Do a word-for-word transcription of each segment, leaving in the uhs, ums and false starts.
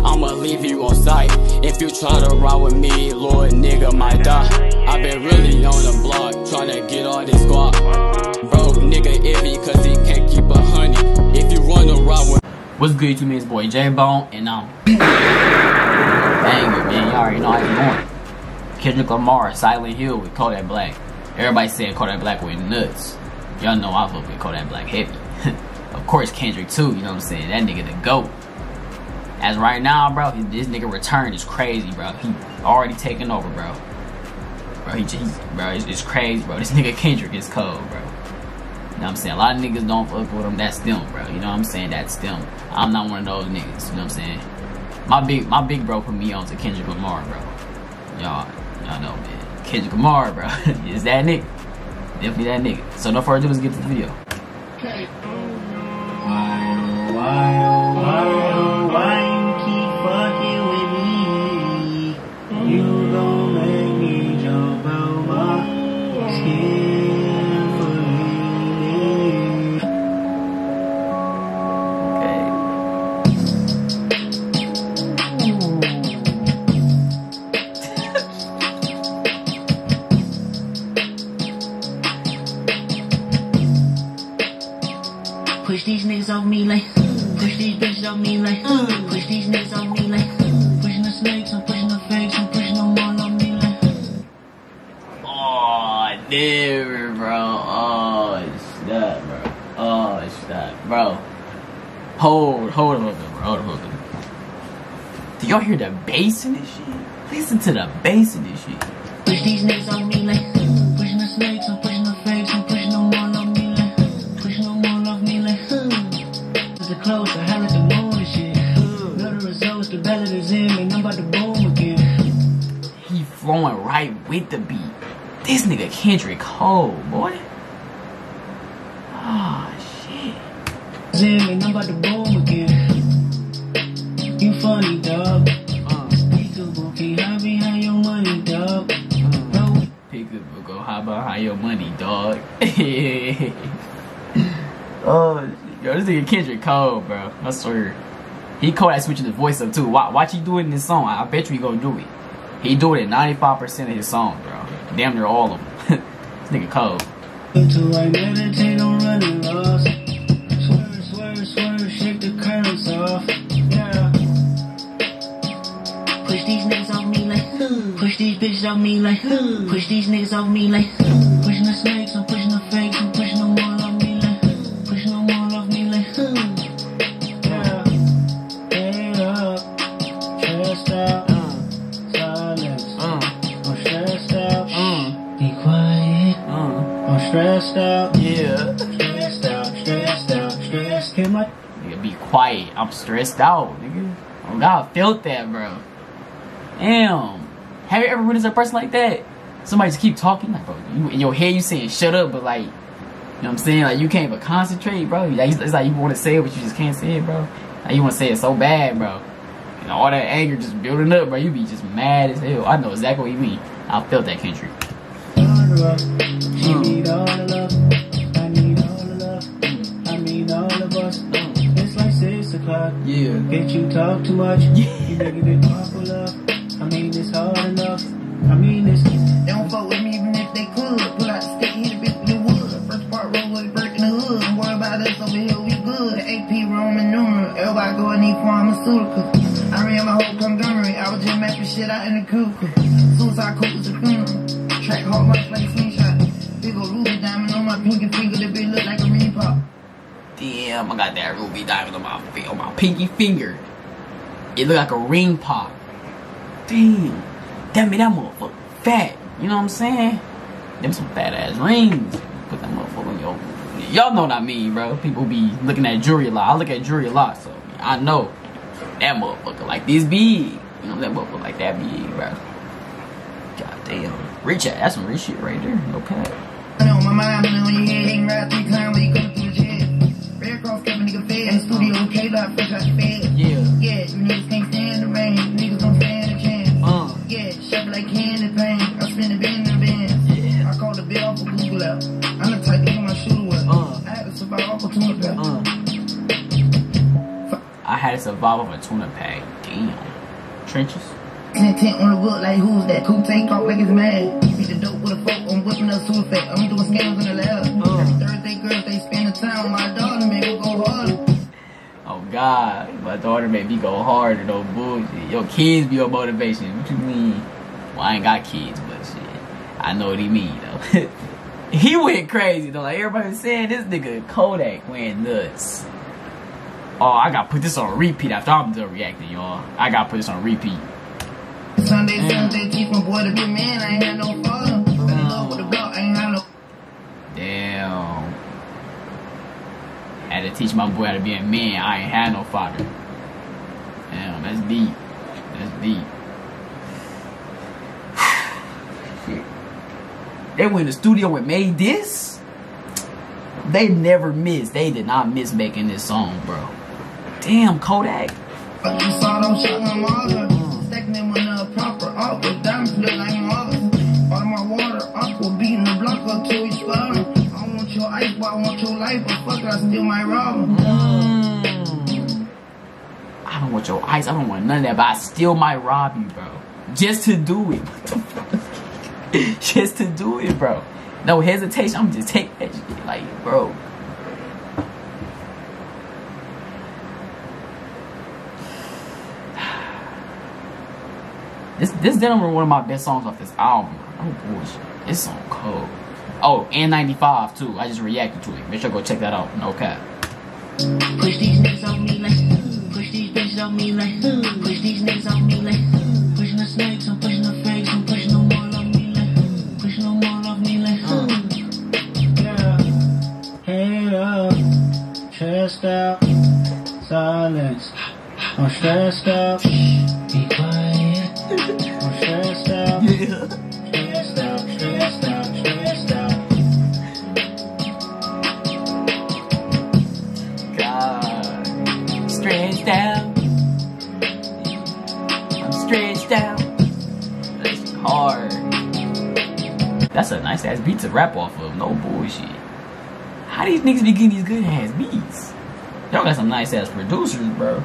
I'ma leave you on sight. If you try to ride with me, Lord nigga might die. I been really on the block, tryna get all this guap. Broke nigga iffy, cause he can't keep a honey. If you wanna ride with What's good, you man? It's boy J-Bone, and I'm banger, man. Y'all already know how it's going. Kendrick Lamar, Silent Hill with Kodak Black. Everybody said Kodak Black went nuts. Y'all know I fuck with Kodak Black heavy. Of course, Kendrick too, you know what I'm saying? That nigga the GOAT. As right now, bro, this nigga return is crazy, bro. He already taking over, bro. Bro, he just, bro, it's, it's crazy, bro. This nigga Kendrick is cold, bro. You know what I'm saying? A lot of niggas don't fuck with him. That's them, bro. You know what I'm saying? That's them. I'm not one of those niggas. You know what I'm saying? My big, my big bro put me on to Kendrick Lamar, bro. Y'all, y'all know, man. Kendrick Lamar, bro. Is that nigga? Definitely that nigga. So no further ado, let's get to the video. Okay. Why, why, why, why you keep fucking with me? You gon' make me jump out my skin for me. Okay. Push these niggas off me like, push these bitches off me like, push these niggas off me like, pushing the snakes, I'm pushing the fakes, I'm pushing them all on me like. Oh, never, bro. Oh, stop, bro. Oh, stop, bro. Hold, hold on, bro. Hold on, hold on. Do y'all hear the bass in this shit? Listen to the bass in this shit. Push these niggas off me like, pushing the snakes, I'm pushing the fakes, I'm pushing them all on me like, pushing them all off me like, the close, I had like the moon and shit. Know the results, the better the zim, and I'm about to boom again. He flowing right with the beat. This nigga Kendrick cold, boy. Oh, shit. Zim, and I'm about to boom again. You funny, dog. Uh. Peekaboo, can't hide behind your money, dog. Bro. Peekaboo, go hide behind your money, dog. Oh, yo, this nigga Kendrick cold, bro. I swear. He cold at switching his voice up too. Watch, watch he do it in this song. I, I bet you he gonna do it. He do it in ninety-five percent of his songs, bro. Damn near all of them. This nigga cold. Until I meditate on running lost. Swerve, swerve, swerve, shake the currents off. Yeah. Push these niggas off me like, push these bitches off me like, push these niggas off me like, pushing the snakes, I'm pushing the fakes, I'm pushing them all off me like, pushing them all off me like, yeah. Head up, stressed out, silence, I'm stressed out, be quiet, I'm stressed out, Yeah. stressed out, stressed out, stressed. Can my Nigga, be quiet. I'm stressed out, nigga. Oh God, I felt that, bro. Damn. Have you ever witnessed a person like that? Somebody just keep talking, like, bro, you, in your head you saying shut up, but like, you know what I'm saying? Like, you can't even concentrate, bro. Like, it's like you want to say it, but you just can't say it, bro. Like, you want to say it so bad, bro. And all that anger just building up, bro. You be just mad as hell. I know exactly what you mean. I felt that, Kendrick. She need all the love, I need all the love, I need all of us. It's like six o'clock. Yeah. Bitch, you talk too much. You making it talk for love. I mean, it's hard enough. I mean, it's. They don't fuck with me even if they could. Pull out the stick, hit a bitch with the wood. First part roll with breaking the hood. Don't worry about us over here, we good. The A P Roman numeral. Everybody go and need pharmaceuticals. I ran my whole conglomerate. I was just mapping shit out in the cuckoo. Suicide coat was a funeral. Track hard much like a slingshot. Big ol' ruby diamond on my pinky finger. The bitch look like a ring pop. Damn, I got that ruby diamond on my on my pinky finger. It look like a ring pop. Damn, that made that motherfucker fat. You know what I'm saying? Them some fat ass rings. Put that motherfucker on your. Y'all know what I mean, bro. People be looking at jewelry a lot. I look at jewelry a lot, so I know that motherfucker like this big. You know that motherfucker like that big, bro. God damn, rich ass. That's some rich shit right there. No cap. I know my mind when your head ain't right three times when you come through the jet. Red Cross kept a nigga fed. In the studio, K-Dot fresh out the bed. Yeah. Yeah, you niggas can't stand the rain. Niggas don't stand a chance. Uh. Yeah, sharp like candy paint. I spin the bin in the bin. Yeah. I called the bit off of Google out. I'm the type to get my shooter with. Uh. I had to survive off a tuna pack. Uh. I had to survive off a tuna pack. Damn. Trenches. Intent on the book like who's that? Cool take off like it's mad. Beat the dope with a fork, I'm whipping up suicide. I'm doing scams in the lab. Oh. Every Thursday girls, they spend the time. My daughter made me go hard. Oh God, my daughter made me go hard and no bullshit. Your kids be your motivation. What you mean? Well, I ain't got kids, but shit. I know what he mean though. He went crazy though. Like everybody was saying, this nigga Kodak went nuts. Oh, I gotta put this on repeat after I'm done reacting, y'all. I gotta put this on repeat. Sunday, Sunday, teach my boy to be man. I ain't had no father. Fell in love with the God, I ain't had no. Damn. Had to teach my boy how to be a man. I ain't had no father. Damn, that's deep. That's deep. Shit. They went in the studio and made this. They never missed. They did not miss making this song, bro. Damn, Kodak. But you saw them shot my mother. Stacking them on the proper awkward. Diamonds look like mother. All of my water, aqua beating the block up till we swell. I don't want your ice, but I want your life. But fuck it, I still might rob them. Mm. I don't want your ice. I don't want none of that, but I still might rob you, bro. Just to do it. What the fuck? Just to do it, bro. No hesitation. I'm just take that shit. Like, bro. This this definitely one of my best songs off this album. Oh bullshit. This song cold. Oh, and ninety-five too. I just reacted to it. Make sure to go check that out. No cap. Push these niggas on me like, push these bitches on me like, push these niggas on me like, pushing the snakes, I'm pushing the fakes, I'm pushing them all on me like, pushing them all off me like, yeah. Head up, chest out, silence. I'm stressed out. Be quiet. I'm stressed out. Yeah. Stressed out, stressed out, stressed out. God. Stretched out. I'm stretched out. That's hard. That's a nice ass beat to rap off of. No bullshit. How these niggas be getting these good ass beats? Y'all got some nice ass producers, bro.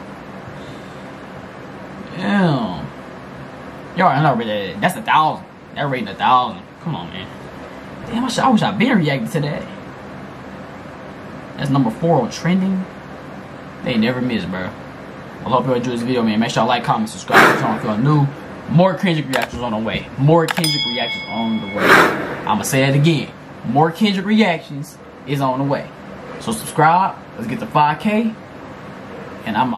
Damn. Yo, I know that. That's a thousand. That rating a thousand. Come on, man. Damn, I, should, I wish I'd been reacting to that. That's number four on trending. They never miss, bro. I hope you enjoyed this video, man. Make sure y'all like, comment, subscribe to the channel if y'all new. More Kendrick reactions on the way. More Kendrick reactions on the way. I'ma say that again. More Kendrick reactions is on the way. So subscribe. Let's get to five K. And I'm